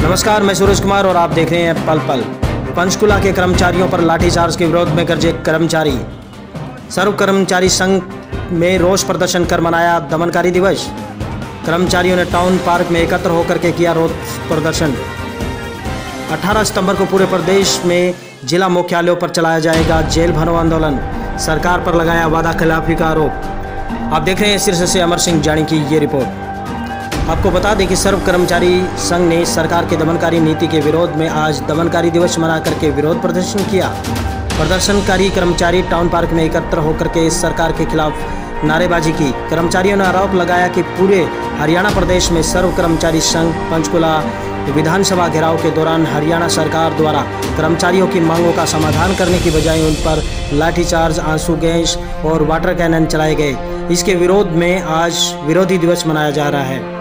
नमस्कार, मैं सूरज कुमार और आप देख रहे हैं पल पल। पंचकुला के कर्मचारियों पर लाठीचार्ज के विरोध में गरजे कर्मचारी। सर्व कर्मचारी संघ में रोष प्रदर्शन कर मनाया दमनकारी दिवस। कर्मचारियों ने टाउन पार्क में एकत्र होकर के किया रोष प्रदर्शन। 18 सितंबर को पूरे प्रदेश में जिला मुख्यालयों पर चलाया जाएगा जेल भरो आंदोलन। सरकार पर लगाया वादा खिलाफी का आरोप। आप देख रहे हैं शीर्ष से अमर सिंह जानी की ये रिपोर्ट। आपको बता दें कि सर्व कर्मचारी संघ ने सरकार के दमनकारी नीति के विरोध में आज दमनकारी दिवस मना करके विरोध प्रदर्शन किया। प्रदर्शनकारी कर्मचारी टाउन पार्क में एकत्र होकर के सरकार के खिलाफ नारेबाजी की। कर्मचारियों ने आरोप लगाया कि पूरे हरियाणा प्रदेश में सर्व कर्मचारी संघ पंचकुला विधानसभा घेराव के दौरान हरियाणा सरकार द्वारा कर्मचारियों की मांगों का समाधान करने की बजाय उन पर लाठीचार्ज, आंसू गैस और वाटर कैनन चलाए गए। इसके विरोध में आज विरोधी दिवस मनाया जा रहा है।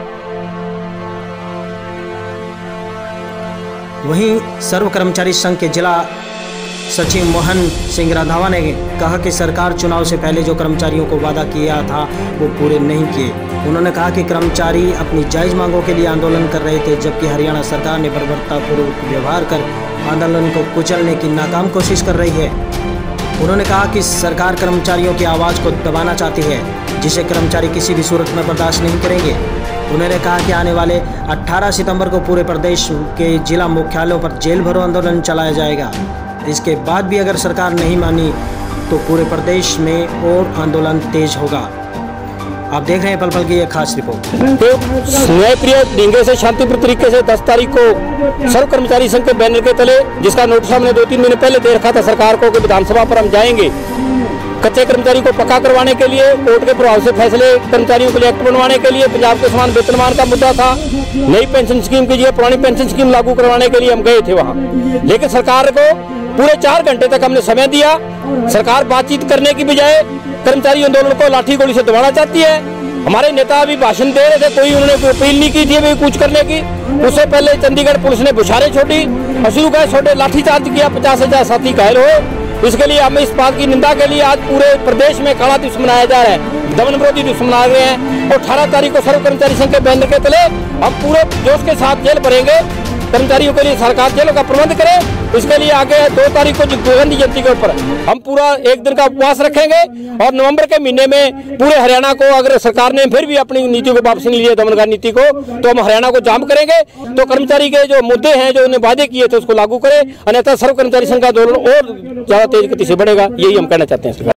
वहीं सर्व कर्मचारी संघ के जिला सचिव मोहन सिंह रंधावा ने कहा कि सरकार चुनाव से पहले जो कर्मचारियों को वादा किया था वो पूरे नहीं किए। उन्होंने कहा कि कर्मचारी अपनी जायज़ मांगों के लिए आंदोलन कर रहे थे, जबकि हरियाणा सरकार ने बर्बरतापूर्वक व्यवहार कर आंदोलन को कुचलने की नाकाम कोशिश कर रही है। उन्होंने कहा कि सरकार कर्मचारियों की आवाज़ को दबाना चाहती है, जिसे कर्मचारी किसी भी सूरत में बर्दाश्त नहीं करेंगे। उन्होंने कहा कि आने वाले 18 सितंबर को पूरे प्रदेश के जिला मुख्यालयों पर जेल भरो आंदोलन चलाया जाएगा। इसके बाद भी अगर सरकार नहीं मानी तो पूरे प्रदेश में और आंदोलन तेज होगा। आप देख रहे हैं पल पल की एक खास रिपोर्ट। न्यायप्रिय डिंगे से शांतिपूर्ण तरीके से 10 तारीख को सर्व कर्मचारी संघ के बैनर के तले, जिसका नोटिस हमने 2-3 महीने पहले दे रखा था सरकार को कि विधानसभा पर हम जाएंगे। कच्चे कर्मचारी को पक्का करवाने के लिए, कोर्ट के प्रभाव से फैसले कर्मचारियों के लिए एक्ट बनवाने के लिए, पंजाब के समान वेतनमान का मुद्दा था, नई पेंशन स्कीम की जगह पुरानी पेंशन स्कीम लागू करवाने के लिए हम गए थे वहाँ। लेकिन सरकार को पूरे 4 घंटे तक हमने समय दिया। सरकार बातचीत करने की बजाय कर्मचारी आंदोलन को लाठी गोली से दबाना चाहती है। हमारे नेता अभी भाषण दे रहे थे, कोई उन्होंने कोई अपील नहीं की थी अभी कुछ करने की। उससे पहले चंडीगढ़ पुलिस ने बुछारें छोड़ी, अशरू का छोटे लाठीचार्ज किया, 50,000 साथी घायल हुए। इसके लिए हम इस बात की निंदा के लिए आज पूरे प्रदेश में काला दिवस मनाया जा रहा है, दमन विरोधी दिवस मना रहे हैं। और 18 तारीख को सर्व कर्मचारी संघ के बैनर के तले हम पूरे जोश के साथ जेल भरेंगे। कर्मचारियों के लिए सरकार जेलों का प्रबंध करे। इसके लिए आगे 2 तारीख को गांधी जयंती के ऊपर हम पूरा 1 दिन का उपवास रखेंगे। और नवंबर के महीने में पूरे हरियाणा को, अगर सरकार ने फिर भी अपनी नीति को वापस नहीं लिया दमनकारी नीति को, तो हम हरियाणा को जाम करेंगे। तो कर्मचारी के जो मुद्दे हैं, जो उन्हें वादे किए थे, उसको लागू करें, अन्यथा सर्व कर्मचारी संघ का आंदोलन और ज्यादा तेज गति से बढ़ेगा। यही हम कहना चाहते हैं।